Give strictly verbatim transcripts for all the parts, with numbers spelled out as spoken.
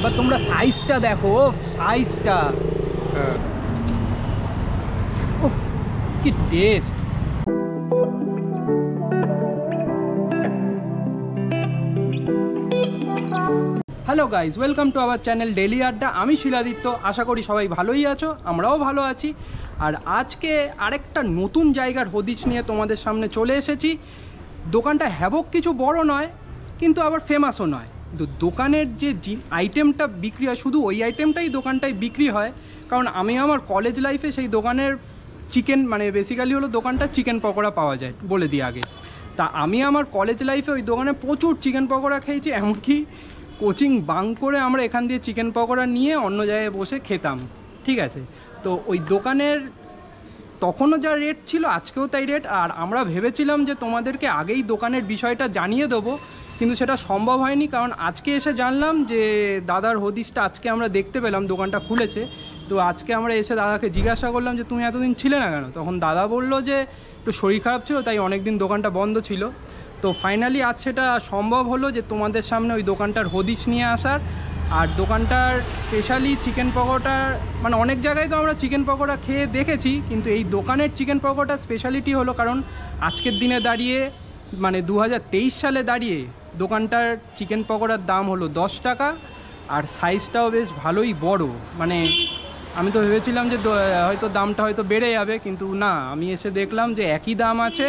এবার তোমরা সাইজটা দেখো, সাইজটা কি taste. Hello guys, welcome to our channel daily Adda. আমি শিলাদিত্য, আশা করি সবাই ভালোই আছো, আমরাও ভালো আছি। আর আজকে আরেকটা নতুন জায়গার হদিশ নিয়ে তোমাদের সামনে চলে এসেছি। দোকানটা হ্যাবক কিছু বড় নয়, কিন্তু আবার ফেমাসও নয়। কিন্তু দোকানের যে আইটেমটা বিক্রি হয়, শুধু ওই আইটেমটাই দোকানটায় বিক্রি হয়। কারণ আমি আমার কলেজ লাইফে সেই দোকানের চিকেন, মানে বেসিক্যালি হলো দোকানটা চিকেন পকোড়া পাওয়া যায় বলে দিই আগে। তা আমি আমার কলেজ লাইফে ওই দোকানে প্রচুর চিকেন পকোড়া খেয়েছি, এমনকি কোচিং বাঙ্ক করে আমরা এখান দিয়ে চিকেন পকোড়া নিয়ে অন্য জায়গায় বসে খেতাম, ঠিক আছে। তো ওই দোকানের তখনও যা রেট ছিল আজকেও তাই রেট। আর আমরা ভেবেছিলাম যে তোমাদেরকে আগেই দোকানের বিষয়টা জানিয়ে দেবো, কিন্তু সেটা সম্ভব হয়নি। কারণ আজকে এসে জানলাম যে দাদার হদিশটা আজকে আমরা দেখতে পেলাম, দোকানটা খুলেছে। তো আজকে আমরা এসে দাদাকে জিজ্ঞাসা করলাম যে তুমি এতদিন ছিলে না কেন। তখন দাদা বললো যে একটু শরীর খারাপ ছিল, তাই অনেক দিন দোকানটা বন্ধ ছিল। তো ফাইনালি আজ সেটা সম্ভব হলো যে তোমাদের সামনে ওই দোকানটার হদিশ নিয়ে আসার। আর দোকানটার স্পেশালি চিকেন পকোড়া, মানে অনেক জায়গায় তো আমরা চিকেন পকোড়া খেয়ে দেখেছি, কিন্তু এই দোকানের চিকেন পকোড়ার স্পেশালিটি হলো, কারণ আজকের দিনে দাঁড়িয়ে মানে দু হাজার তেইশ সালে দাঁড়িয়ে দোকানটার চিকেন পকোড়ার দাম হলো দশ টাকা। আর সাইজটাও বেশ ভালোই বড়। মানে আমি তো ভেবেছিলাম যে হয়তো দামটা হয়তো বেড়ে যাবে, কিন্তু না, আমি এসে দেখলাম যে একই দাম আছে।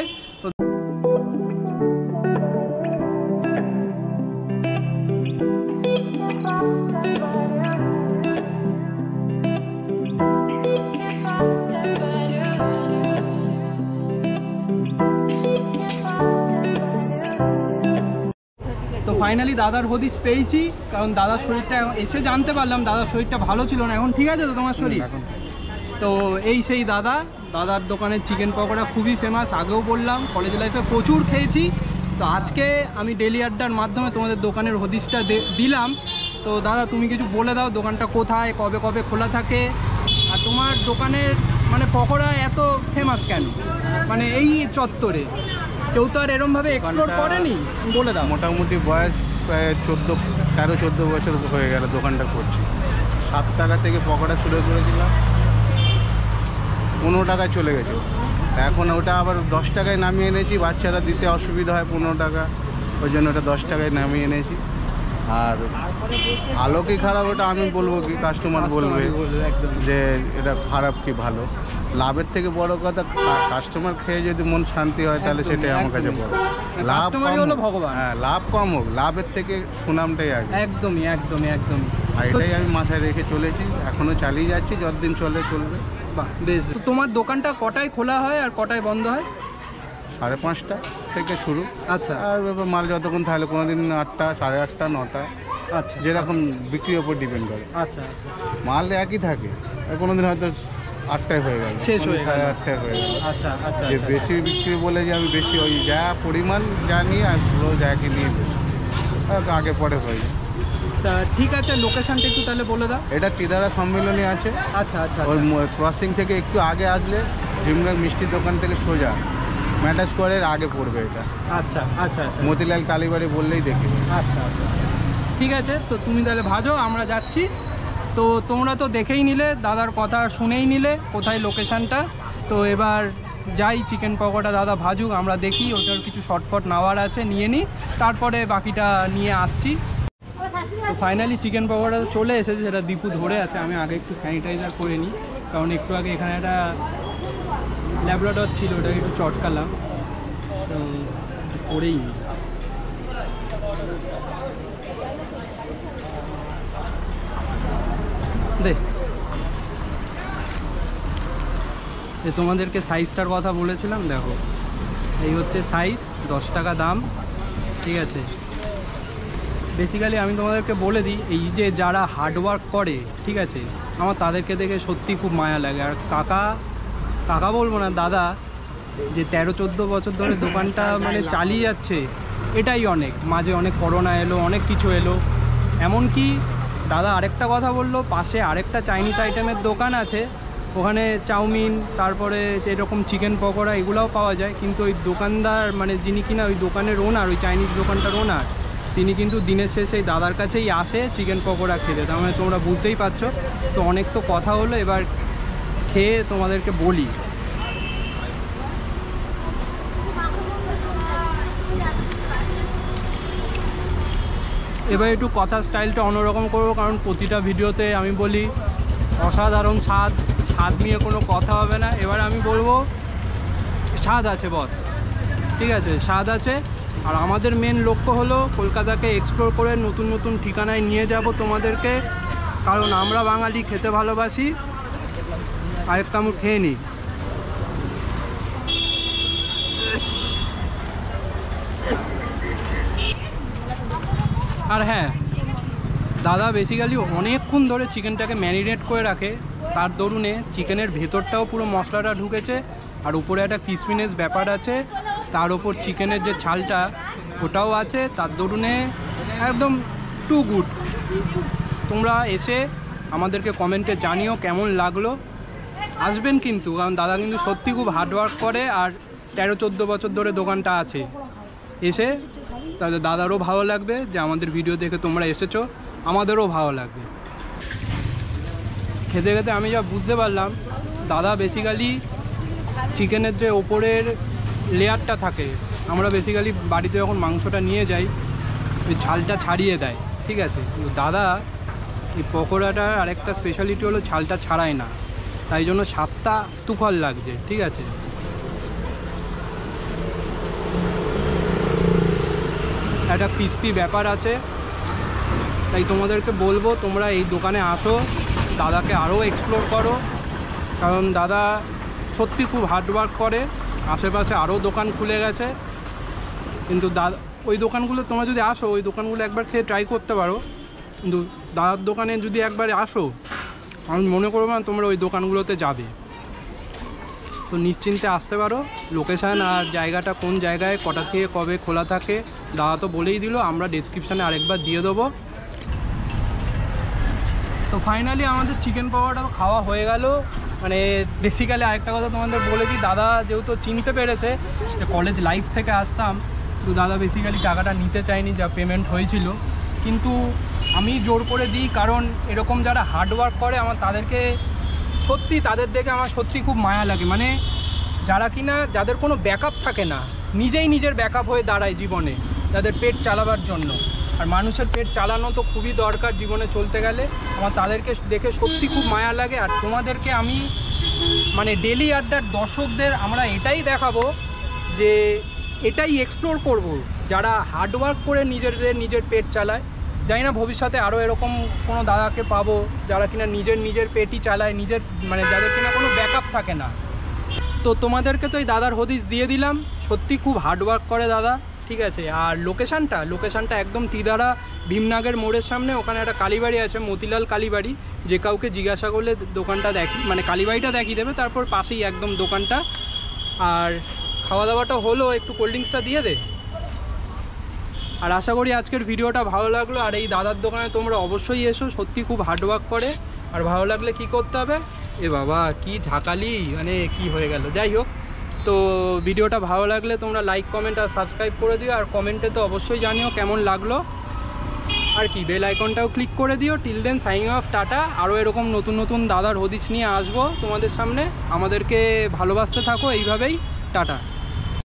তো ফাইনালি দাদার হদিশ পেয়েছি, কারণ দাদার শরীরটা এসে জানতে পারলাম দাদার শরীরটা ভালো ছিল না। এখন ঠিক আছে তো তোমার শরীর? তো এই সেই দাদা, দাদার দোকানের চিকেন পকোড়া খুবই ফেমাস, আগেও বললাম, কলেজ লাইফে প্রচুর খেয়েছি। তো আজকে আমি ডেলি আড্ডার মাধ্যমে তোমাদের দোকানের হদিশটা দিলাম। তো দাদা তুমি কিছু বলে দাও, দোকানটা কোথায়, কবে কবে খোলা থাকে, আর তোমার দোকানের মানে পকোড়া এত ফেমাস কেন, মানে এই চত্বরে কেউ তো আর এরমভাবে এক্সপ্লোর করেনি, বলে দাও। মোটামুটি বয়স প্রায় চোদ্দো তেরো চোদ্দো বছর হয়ে গেল দোকানটা করছি। সাত টাকা থেকে পকোড়া শুরু করেছিলাম, পনেরো টাকায় চলে গেছে। এখন ওটা আবার দশ টাকায় নামিয়ে এনেছি, বাচ্চারা দিতে অসুবিধা হয় পনেরো টাকা, ওই জন্য ওটা দশ টাকায় নামিয়ে এনেছি। আর ভালো কি খারাপ ওটা আমি বলবো কি, কাস্টমার বলবে যে এটা খারাপ কি ভালো। লাভের থেকে বড় কথা, কাস্টমার খেয়ে যদি মন শান্তি হয় তাহলে সেটাই আমার কাছে বড়। লাভ হলো ভগবান, হ্যাঁ, লাভ কম হোক, লাভের থেকে সুনামটাই আগে। একদমই একদমই একদমই আর এটাই আমি মাথায় রেখে চলেছি, এখনও চালিয়ে যাচ্ছি, যতদিন চলে চলবে। বাহ, বেশ। তো তোমার দোকানটা কটায় খোলা হয় আর কটায় বন্ধ হয়? সাড়ে পাঁচটা থেকে শুরু। আচ্ছা। আর মাল যতক্ষণ তাহলে কোনো দিন আটটা, সাড়ে আটটা, নটা, আচ্ছা, যেরকম বিক্রির ওপর ডিপেন্ড করে। আচ্ছা আচ্ছা। মাল একই থাকে, কোনো দিন হয়তো আটটায় হয়ে গেল, শেষ হয়ে গেল, সাড়ে আটটায় হয়ে গেল। আচ্ছা আচ্ছা। যে বেশি বিক্রি বলে যে আমি বেশি ওই যা পরিমাণ যা নিয়ে আর রোজ একই নিয়ে বেশি আগে পরে হয়ে যায়। তা ঠিক আছে, লোকেশনটা একটু তাহলে বলে দাও। এটা তিদারা সম্মেলনী আছে। আচ্ছা আচ্ছা। ওই ক্রসিং থেকে একটু আগে আসলে ভীমরাগ মিষ্টির দোকান থেকে সোজা ম্যাটার স্কোয়ারের আগে পড়বে এটা। আচ্ছা আচ্ছা আচ্ছা। মতিলাল কালীবাড়ি বললেই দেখি। আচ্ছা আচ্ছা, ঠিক আছে। তো তুমি তাহলে ভাজো, আমরা যাচ্ছি। তো তোমরা তো দেখেই নিলে, দাদার কথা শুনেই নিলে কোথায় লোকেশনটা। তো এবার যাই, চিকেন পকোড়া দাদা ভাজুক, আমরা দেখি, ওটার কিছু শর্টফট নেওয়ার আছে নিয়ে নিই, তারপরে বাকিটা নিয়ে আসছি। তো ফাইনালি চিকেন পকোড়া চলে এসেছে, সেটা দীপু ধরে আছে। আমি আগে একটু স্যানিটাইজার করে নিই, কারণ একটু আগে এখানে একটা ল্যাব্রাডর ছিল, ওটাকে একটু চটকালাম, তো করেই নিই। দেখ, যে তোমাদেরকে সাইজটার কথা বলেছিলাম, দেখো এই হচ্ছে সাইজ, দশ টাকা দাম, ঠিক আছে। বেসিক্যালি আমি তোমাদেরকে বলে দিই, এই যে যারা হার্ডওয়ার্ক করে, ঠিক আছে, আমার তাদেরকে দেখে সত্যি খুব মায়া লাগে। আর কাকা কাকা বলবো না, দাদা, যে তেরো চোদ্দো বছর ধরে দোকানটা মানে চালিয়ে যাচ্ছে, এটাই অনেক। মাঝে অনেক করোনা এলো, অনেক কিছু এলো। এমনকি দাদা আরেকটা কথা বললো, পাশে আরেকটা চাইনিজ আইটেমের দোকান আছে, ওখানে চাউমিন, তারপরে যেরকম চিকেন পকোড়া, এগুলোও পাওয়া যায়। কিন্তু ওই দোকানদার, মানে যিনি কিনা ওই দোকানের ওনার, ওই চাইনিজ দোকানটার ওনার, তিনি কিন্তু দিনের শেষে এই দাদার কাছেই আসে চিকেন পকোড়া খেতে। তার মানে তোমরা বুঝতেই পারছো। তো অনেক তো কথা হলো, এবার খেয়ে তোমাদেরকে বলি। এবার একটু কথা স্টাইলটা অন্যরকম করবো, কারণ প্রতিটা ভিডিওতে আমি বলি অসাধারণ স্বাদ, স্বাদ নিয়ে কোনো কথা হবে না। এবার আমি বলবো স্বাদ আছে বস, ঠিক আছে, স্বাদ আছে। আর আমাদের মেন লক্ষ্য হলো কলকাতাকে এক্সপ্লোর করে নতুন নতুন ঠিকানায় নিয়ে যাব তোমাদেরকে, কারণ আমরা বাঙালি খেতে ভালোবাসি। আরেকটা আমি খেয়ে নিই। আর হ্যাঁ, দাদা বেসিক্যালি অনেকক্ষণ ধরে চিকেনটাকে ম্যারিনেট করে রাখে, তার দরুনে চিকেনের ভেতরটাও পুরো মশলাটা ঢুকেছে, আর উপরে একটা ক্রিসপিনেস ব্যাপার আছে, তার ওপর চিকেনের যে ছালটা ওটাও আছে, তার দরুনে একদম টু গুড। তোমরা এসে আমাদেরকে কমেন্টে জানিও কেমন লাগলো। আসবেন কিন্তু, কারণ দাদা কিন্তু সত্যি খুব হার্ডওয়ার্ক করে, আর তেরো চোদ্দো বছর ধরে দোকানটা আছে। এসে তাহলে দাদারও ভালো লাগবে যে আমাদের ভিডিও দেখে তোমরা এসেছো, আমাদেরও ভালো লাগবে। খেতে খেতে আমি যা বুঝতে পারলাম, দাদা বেসিক্যালি চিকেনের যে ওপরের লেয়ারটা থাকে, আমরা বেসিক্যালি বাড়িতে যখন মাংসটা নিয়ে যাই ওই ছালটা ছাড়িয়ে দেয়, ঠিক আছে। কিন্তু দাদা এই পকোড়াটার আরেকটা স্পেশালিটি হলো ছালটা ছাড়ায় না, তাই জন্য স্বাদটা তুখর লাগছে, ঠিক আছে। একটা ক্রিস্পি ব্যাপার আছে, তাই তোমাদেরকে বলবো তোমরা এই দোকানে আসো, দাদাকে আরও এক্সপ্লোর করো, কারণ দাদা সত্যি খুব হার্ডওয়ার্ক করে। আশেপাশে আরও দোকান খুলে গেছে, কিন্তু দাদা ওই দোকানগুলো তোমরা যদি আসো, ওই দোকানগুলো একবার খেয়ে ট্রাই করতে পারো, কিন্তু দাদার দোকানে যদি একবার আসো, আমি মনে করবো না তোমরা ওই দোকানগুলোতে যাবে। তো নিশ্চিন্তে আসতে পারো। লোকেশান আর জায়গাটা কোন জায়গায়, কটা থেকে কবে খোলা থাকে দাদা তো বলেই দিল, আমরা ডেসক্রিপশানে আরেকবার দিয়ে দেবো। তো ফাইনালি আমাদের চিকেন পকোড়াটা খাওয়া হয়ে গেল। মানে বেসিক্যালি আরেকটা কথা তোমাদের বলে দিই, দাদা যেহেতু চিনতে পেরেছে যে কলেজ লাইফ থেকে আসতাম, তো দাদা বেসিক্যালি টাকাটা নিতে চায়নি যা পেমেন্ট হয়েছিল, কিন্তু আমি জোর করে দিই, কারণ এরকম যারা হার্ডওয়ার্ক করে আমার তাদেরকে সত্যি, তাদের দেখে আমার সত্যি খুব মায়া লাগে। মানে যারা কিনা, যাদের কোনো ব্যাকআপ থাকে না, নিজেই নিজের ব্যাকআপ হয়ে দাঁড়ায় জীবনে, যাদের পেট চালাবার জন্য। আর মানুষের পেট চালানো তো খুবই দরকার জীবনে চলতে গেলে, আমার তাদেরকে দেখে সত্যি খুব মায়া লাগে। আর তোমাদেরকে আমি মানে ডেলি আড্ডার দর্শকদের আমরা এটাই দেখাবো, যে এটাই এক্সপ্লোর করব, যারা হার্ডওয়ার্ক করে নিজেদের নিজের পেট চালায়। জানি না ভবিষ্যতে আরও এরকম কোনো দাদাকে পাবো যারা কিনা নিজের নিজের পেটই চালায়, নিজের মানে যাদের কিনা কোনো ব্যাকআপ থাকে না। তো তোমাদেরকে তো এই দাদার হদিস দিয়ে দিলাম, সত্যি খুব হার্ডওয়ার্ক করে দাদা, ঠিক আছে। আর লোকেশানটা লোকেশানটা একদম তিদারা ভীমনাগের মোড়ের সামনে, ওখানে একটা কালীবাড়ি আছে, মতিলাল কালীবাড়ি, যে কাউকে জিজ্ঞাসা করলে দোকানটা দেখি, মানে কালীবাড়িটা দেখিয়ে দেবে, তারপর পাশেই একদম দোকানটা। আর খাওয়া দাওয়াটা হলো, একটু কোল্ড ড্রিঙ্কসটা দিয়ে দে। আর আশা করি আজকের ভিডিওটা ভালো লাগলো। আর এই দাদার দোকানে তোমরা অবশ্যই এসো, সত্যি খুব হার্ডওয়ার্ক করে। আর ভালো লাগলে কি করতে হবে, এ বাবা কি ঝাঁকালি, মানে কি হয়ে গেল, যাই হোক। তো ভিডিওটা ভালো লাগলে তোমরা লাইক কমেন্ট আর সাবস্ক্রাইব করে দিও, আর কমেন্টে তো অবশ্যই জানিও কেমন লাগলো। আর কি বেল আইকনটাও ক্লিক করে দিও। Till then signing off, tata. আরও এরকম নতুন নতুন দাদার হদিস নিয়ে আসবো তোমাদের সামনে। আমাদেরকে ভালোবাসতে থাকো এইভাবেই, টাটা।